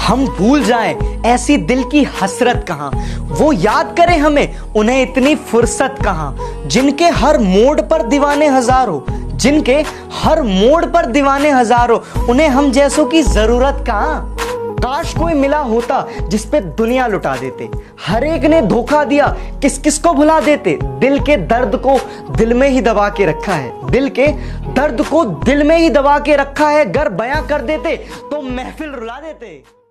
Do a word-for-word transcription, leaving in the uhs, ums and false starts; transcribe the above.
हम भूल जाएं ऐसी दिल की हसरत कहां, वो याद करें हमें उन्हें इतनी फुर्सत कहां। जिनके हर मोड़ पर दीवाने हजारों, जिनके हर मोड़ पर दीवाने हजारों, उन्हें हम जैसों की जरूरत कहां। काश कोई मिला होता जिस पे दुनिया लुटा देते, हर एक ने धोखा दिया किस किस को भुला देते। दिल के दर्द को दिल में ही दबा के रखा है, दिल के दर्द को दिल में ही दबा के रखा है। गर बयां कर देते तो महफिल रुला देते।